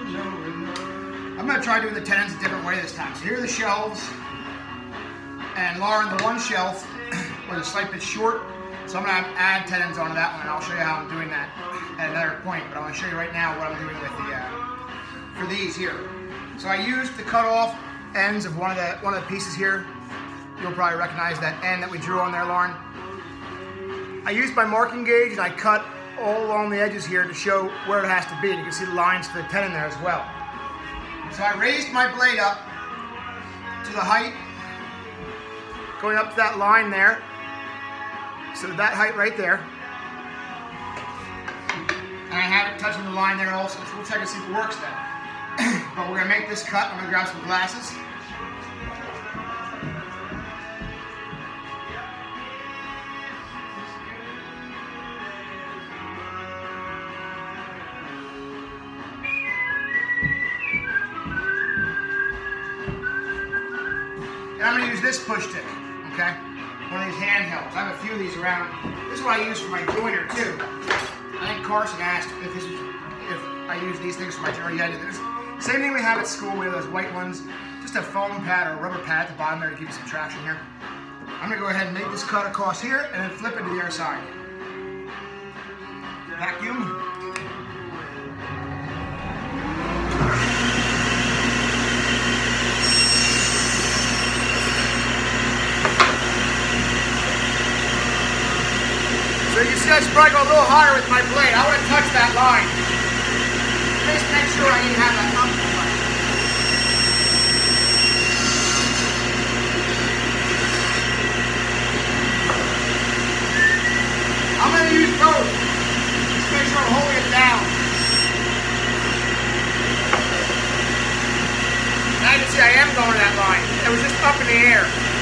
I'm going to try doing the tenons a different way this time. So here are the shelves. And Lauren, the one shelf was a slight bit short. So I'm going to add tenons onto that one, and I'll show you how I'm doing that at another point. But I want to show you right now what I'm doing with the for these here. So I used the cut off ends of one of the pieces here. You'll probably recognize that end that we drew on there, Lauren. I used my marking gauge and I cut all along the edges here to show where it has to be. And you can see the lines for the tenon there as well. So I raised my blade up to the height, going up to that line there. So that height right there. And I have it touching the line there also. So we'll check and see if it works then. But we're going to make this cut. I'm going to grab some glasses. And I'm going to use this push stick, okay? One of these handhelds. I have a few of these around. This is what I use for my joiner too. I think Carson asked if I use these things for my joiner. Yeah, I did. Same thing we have at school. We have those white ones. Just a foam pad or a rubber pad at the bottom there to give you some traction here. I'm going to go ahead and make this cut across here and then flip it to the other side. Vacuum. So you see I should probably go a little higher with my blade. I want to touch that line. Just make sure I didn't have that up. I'm going to use both. Just make sure I'm holding it down. Now you can see I am going to that line. It was just up in the air.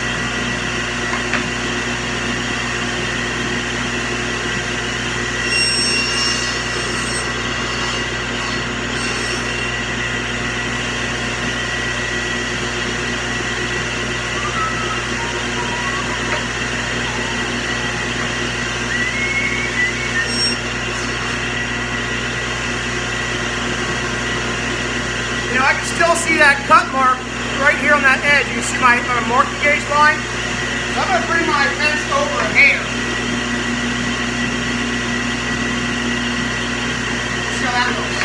I can still see that cut mark right here on that edge. You see my marking gauge line? So I'm going to bring my fence over a hair. See how that looks.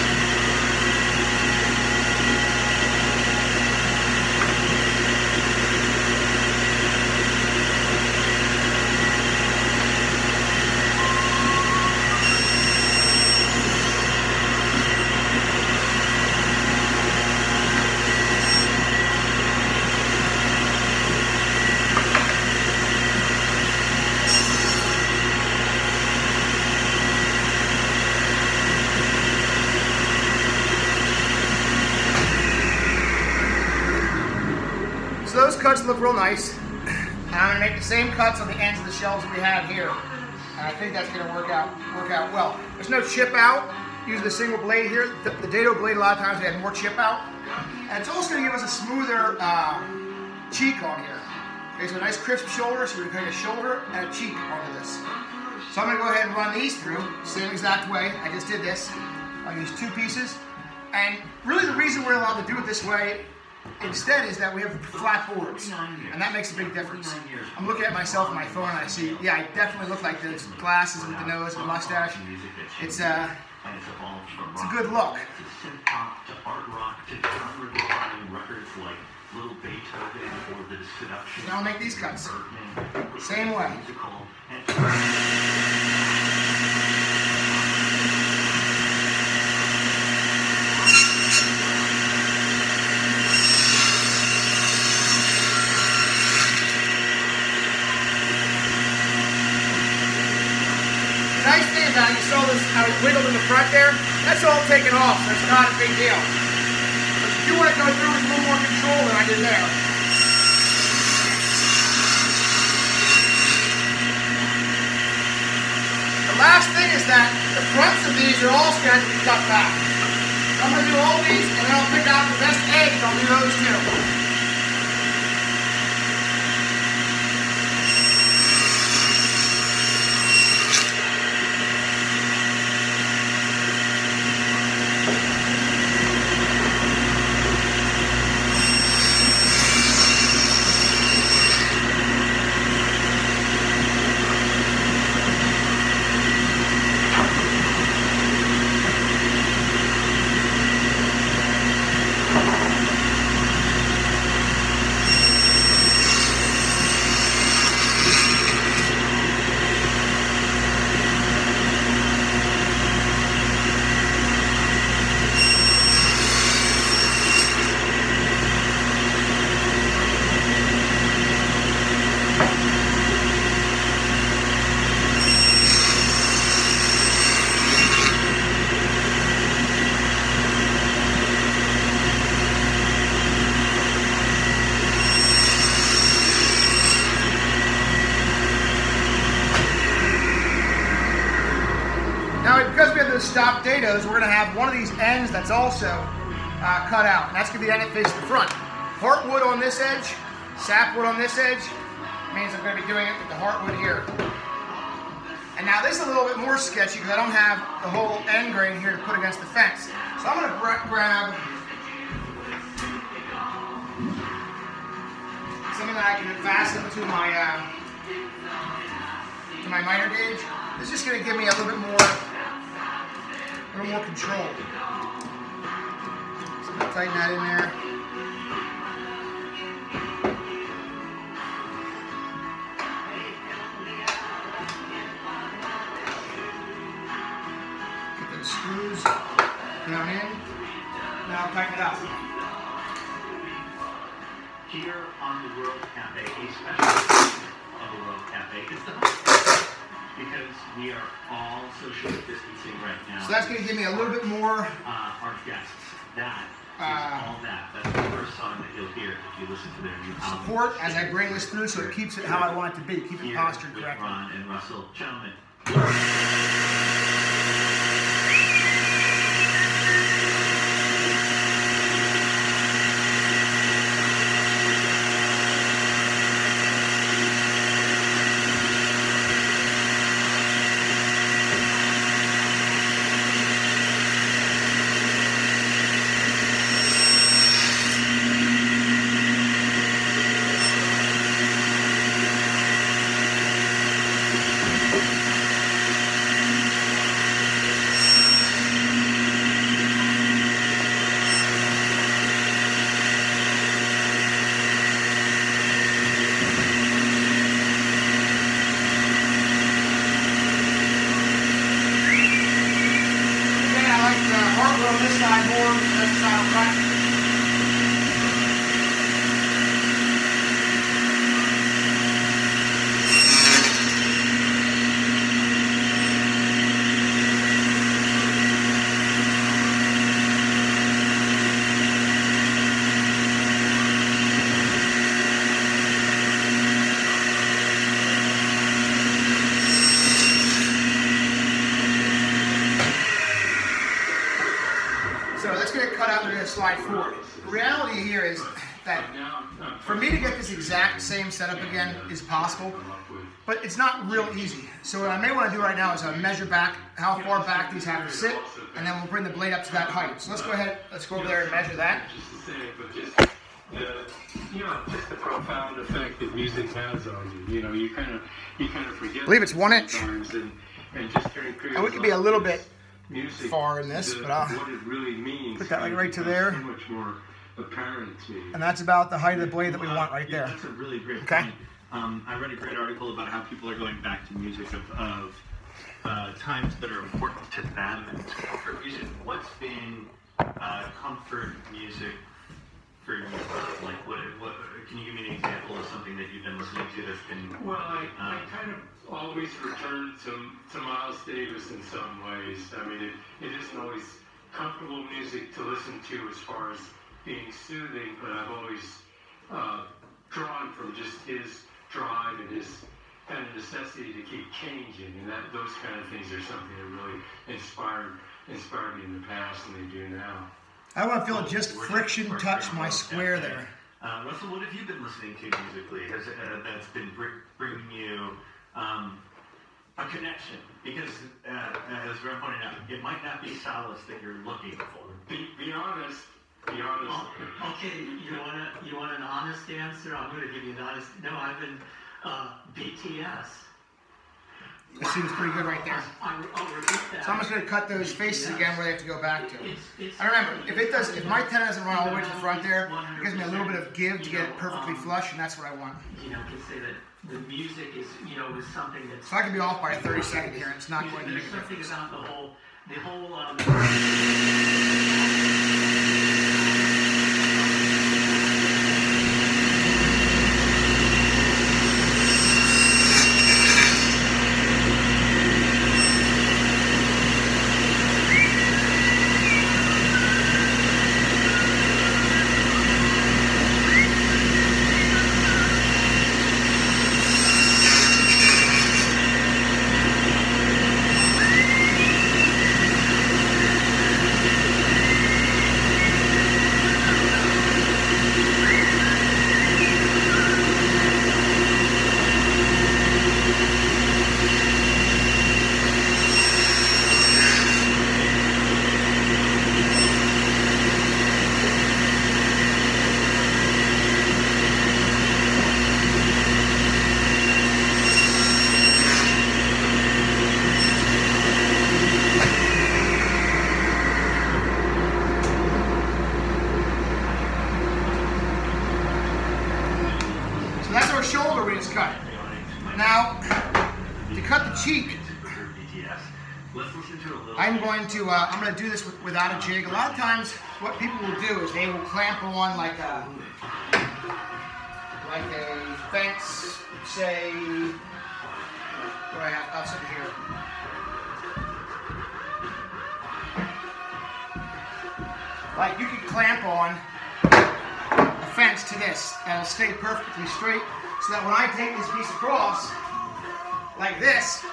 So those cuts look real nice. And I'm going to make the same cuts on the ends of the shelves that we have here. And I think that's going to work out well. There's no chip out. Using the single blade here. The dado blade, a lot of times they had more chip out. And it's also going to give us a smoother cheek on here. Okay, so a nice crisp shoulder, so we're going to get a shoulder and a cheek onto this. So I'm going to go ahead and run these through, same exact way. I just did this. I'll use two pieces. And really the reason we're allowed to do it this way instead is that we have flat boards, and that makes a big difference. I'm looking at myself on my phone and I see, yeah, I definitely look like those glasses with the nose and the mustache. It's a good look. Now I'll make these cuts. Same way. Nice thing about it, you saw this, how it wiggled in the front there? That's all taken off, so it's not a big deal. But if you want to go through with a little more control than I did there. The last thing is that the fronts of these are also going to have to be cut back. So I'm going to do all these, and then I'll pick out the best edge, and I'll do those too. stop dados, we're going to have one of these ends that's also cut out. And that's going to be the end that faces the front. Heartwood on this edge, sapwood on this edge, means I'm going to be doing it with the heartwood here. And now this is a little bit more sketchy because I don't have the whole end grain here to put against the fence. So I'm going to grab something that I can fasten to my miter gauge. This is just going to give me a little bit more control. So I'm going to tighten that in there. Get those screws down in. Now tighten it up. Here on the World Cafe, a special of the World Cafe is the host, because we are all social distancing right now. So that's going to give me a little bit more. Our guests. That is all that. That's the first song that you'll hear if you listen to their new album. Support as I bring this through, so it keeps it how I want it to be. Keep it postured with correctly. Ron and Russell, gentlemen. On this side more, this side on front. So let's get it cut out and we're going to slide forward. The reality here is that for me to get this exact same setup again is possible, but it's not real easy. So what I may want to do right now is measure back how far back these have to sit, and then we'll bring the blade up to that height. So let's go ahead, let's go over there and measure that. Just the profound effect that music has on you. You kind of forget. I believe it's 1 inch. And just hearing And we could be a little bit music, far in this, but I'll what it really means, put that like right to there. So much more apparent to you. And that's about the height of the blade that we want right there. That's a really great Okay. point. I read a great article about how people are going back to music of times that are important to them and to comfort music. What's been comfort music for you? Like, what? Can you give me an example of something that you've been listening to that's been? Well, I kind of always return to Miles Davis in some ways. I mean, it isn't always comfortable music to listen to as far as being soothing, but I've always drawn from just his drive and his kind of necessity to keep changing, and those kind of things are something that really inspired me in the past, and they do now. I want to feel just friction touch my square there. Russell, what have you been listening to musically? That's been bringing you a connection? Because, as Ron pointed out, it might not be solace that you're looking for. Be honest. Be honest. Okay, you want an honest answer? I'm going to give you an honest. No, I've been BTS. That seems pretty good right there. I'll repeat that. So I'm just going to cut those faces again where they have to go back to. It's And remember, if my tenor doesn't run all the way to the front there, it gives me a little bit of give to get it perfectly flush, and that's what I want. Can say that the music is something that's. So I can be off by a 32nd here, and it's not going to make a There's something difference. about the whole. I'm going to do this without a jig. A lot of times, what people will do is they will clamp on like a fence, say, what do I have? I'll sit here. Like you could clamp on a fence to this, and it'll stay perfectly straight, so that when I take this piece across, like this,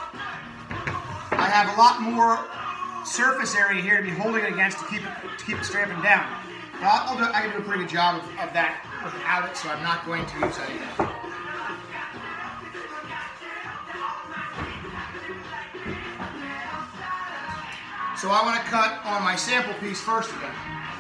I have a lot more surface area here to be holding it against to keep it straight up and down. But I can do a pretty good job of that without it, so I'm not going to use anything. So I want to cut on my sample piece first again.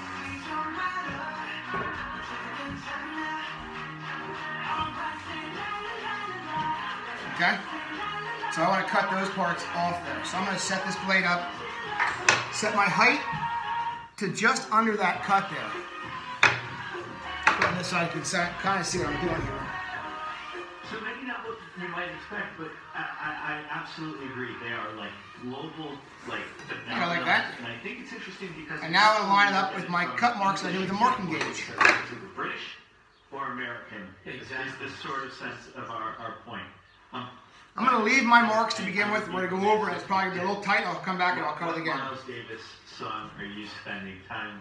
Okay? So I want to cut those parts off there. So I'm going to set this blade up, set my height to just under that cut there. Put on this side, you can kind of see what I'm doing here. So maybe not what you might expect, but I absolutely agree. They are like global, like I like that. And I think it's interesting because. And now I'm going to line it up with my cut marks that I do with the marking gauge. Is it British or American? Exactly. Is this sort of sense of our point? I'm going to leave my marks to begin with. We're going to go over it. It's probably going to be a little tight. I'll come back and I'll cut it again. What Miles Davis song are you spending time?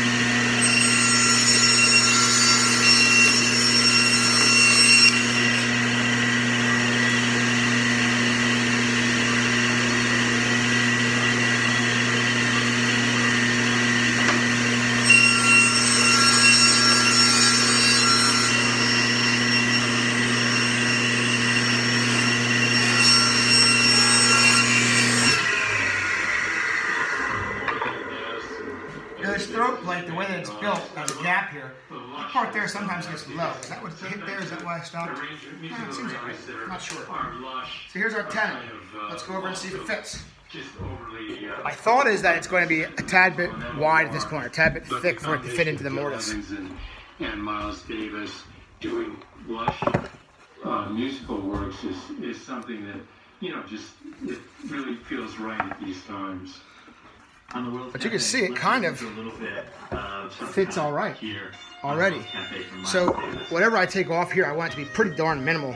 This throat plate, the way that it's built, there's a gap here. That part there sometimes gets low. Is that what hit there? Is that why I stopped? It seems like it. I'm not sure. So here's our tenon. Let's go over and see if it fits. My thought is that it's going to be a tad bit wide at this point, a tad bit thick for it to fit into the mortise. And Miles Davis doing lush musical works is something that, you know, just it really feels right at these times. But you can see it kind of fits all right already. So whatever I take off here, I want it to be pretty darn minimal.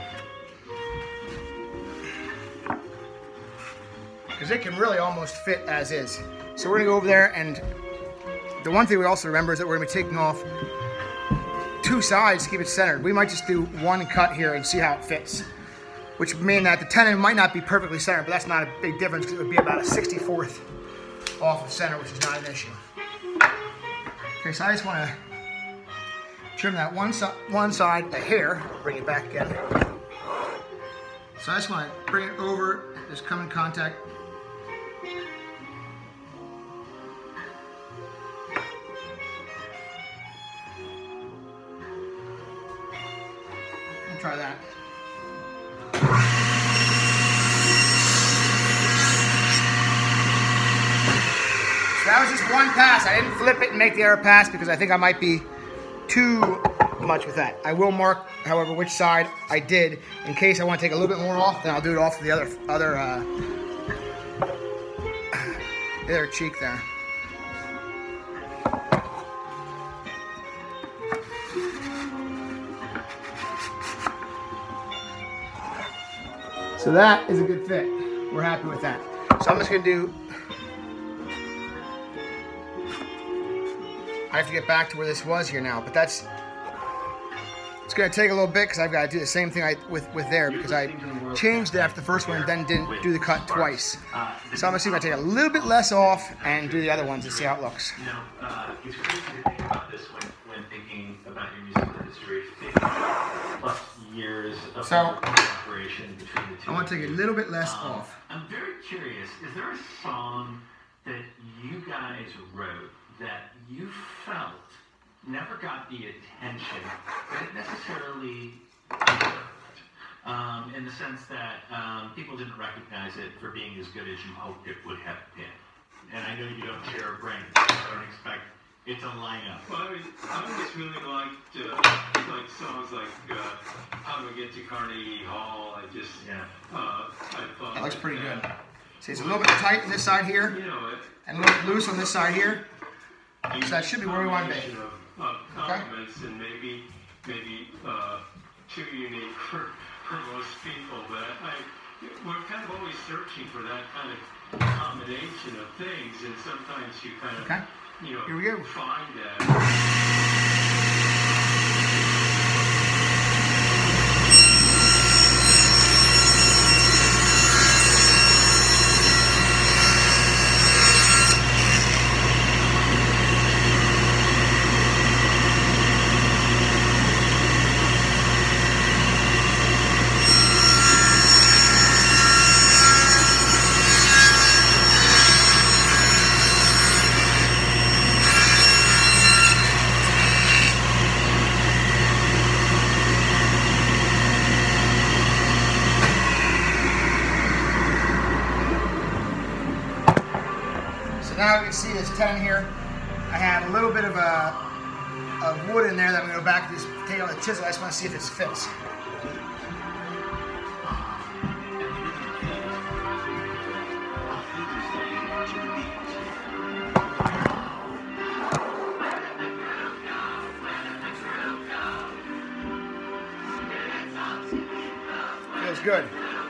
Because it can really almost fit as is. So we're going to go over there, and the one thing we also remember is that we're going to be taking off two sides to keep it centered. We might just do one cut here and see how it fits. Which would mean that the tenon might not be perfectly centered, but that's not a big difference because it would be about a 64th off of center, which is not an issue. Okay, so I just want to trim that one side a hair, bring it back again. So I just want to bring it over, just come in contact. I'll try that. So that was just one pass. I didn't flip it and make the other pass because I think I might be too much with that. I will mark, however, which side I did in case I want to take a little bit more off. Then I'll do it off the other cheek there. So that is a good fit. We're happy with that. So I'm just going to do. I have to get back to where this was here now, but it's going to take a little bit because I've got to do the same thing with there because I changed it after the first one and then didn't do the cut twice. So I'm going to see if I take a little bit less off and do the other ones and see how it looks. You know, it's crazy to think about this when thinking about your musical history. 50+ years of operation between the two. I want to take a little bit less off. I'm very curious, is there a song that you guys wrote that you felt never got the attention that it necessarily deserved, in the sense that people didn't recognize it for being as good as you hoped it would have been? And I know you don't share a brain, so I don't expect it to line up. Well, I always really liked like songs like How Do I Get to Carnegie Hall. I just I thought That looks pretty good. See, it's a little bit tight on this side here, you know, and a little bit loose on this side here. So that should be where we want to be. Of elements, and maybe too unique for most people, but we're kind of always searching for that kind of combination of things, and sometimes you kind of Here we go. find that. Now you can see this 10 here. I have a little bit of wood in there that I'm going to go back and just take out the chisel. I just want to see if this fits. Feels good.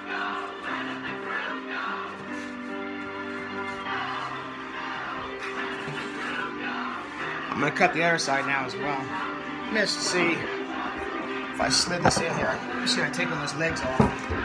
I'm going to cut the other side now as well. Let's see if I slid this in here. I'm just going to take one of those legs off.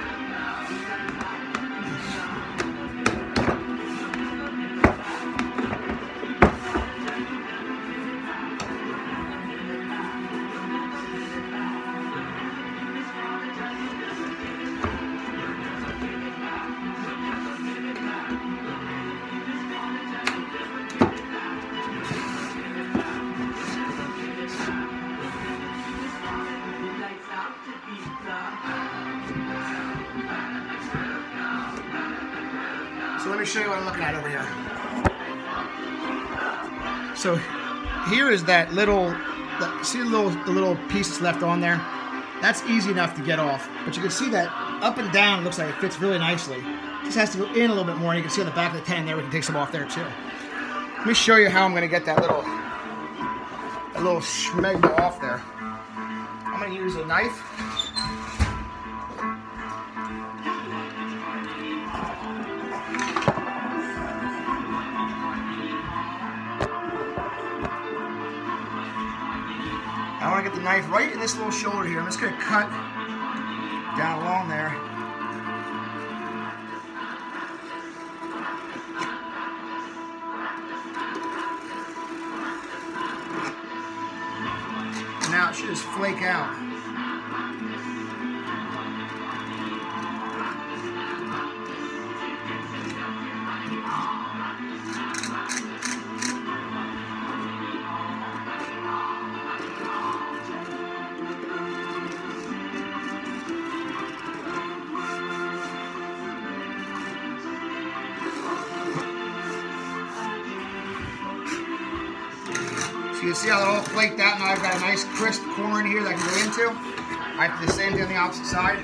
So let me show you what I'm looking at over here. So here is that little, see the little piece that's left on there? That's easy enough to get off. But you can see that up and down looks like it fits really nicely. Just has to go in a little bit more. And you can see on the back of the 10 there, we can take some off there too. Let me show you how I'm going to get that little schmegma off there. I'm going to use a knife. I want to get the knife right in this little shoulder here. I'm just going to cut down along there. Now it should just flake out. So you can see how it all flaked out. Now I've got a nice crisp corner in here that I can go into. I have to do the same thing on the opposite side.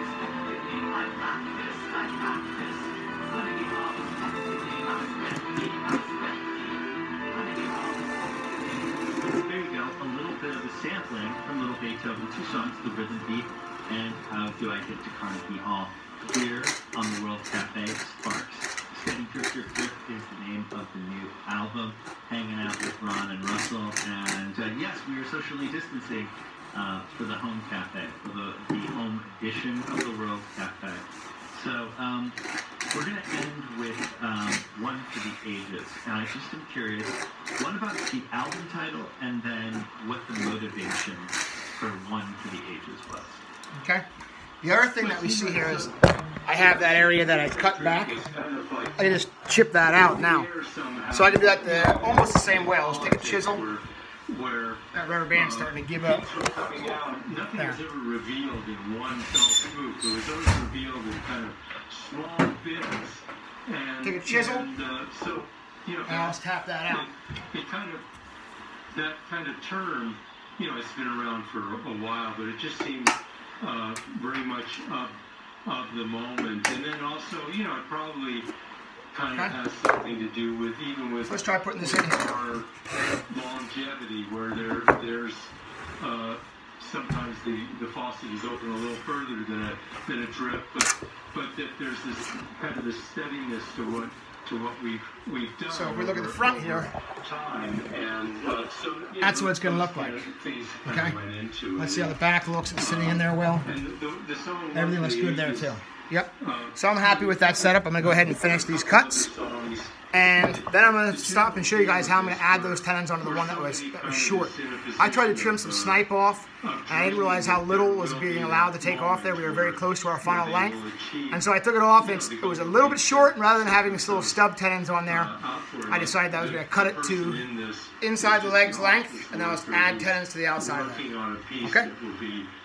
There you go, a little bit of a sampling from Little Beethoven, 2 songs, The Rhythm Beat and How Do I Get to Carnegie Hall, here on the World Cafe Sparks. Steady Drifter Drift is the name of the new album, hanging out with Ron and Russell, and yes, we are socially distancing for the home cafe, for the home edition of the World Cafe. So we're going to end with One for the Ages, and I just am curious, what about the album title, and then what the motivation for One for the Ages was? Okay. The other thing that we see here is I have that area that I cut back. I can just chip that out now. So I can do that almost the same way. I'll just take a chisel. That rubber band's starting to give up. Nothing was ever revealed in one fell swoop. It was always revealed in kind of small bits. And, Take a chisel. So, you know, And I'll just tap that out. That kind of term, you know, it's been around for a while, but it just seems very much of the moment. And then also, you know, it probably kind of Okay. has something to do with, even with Let's try putting this in here. our longevity, where there's sometimes the faucet is open a little further than a drip, but that there's this kind of this steadiness to what we've done. So if we look at the front here, time, and so that's what it's going to look like. Okay. Let's see how the back looks. It's sitting in there well. And the song Everything looks good there is, too. Yep. So I'm happy with that setup. I'm going to go ahead and finish these cuts. And then I'm going to stop and show you guys how I'm going to add those tenons onto the one that was short. I tried to trim some snipe off, and I didn't realize how little was being allowed to take off there. We were very close to our final length. And so I took it off, and it was a little bit short, and rather than having this little stub tenons on there, I decided that I was going to cut it to inside the leg's length, and then I was add tenons to the outside of that. Okay?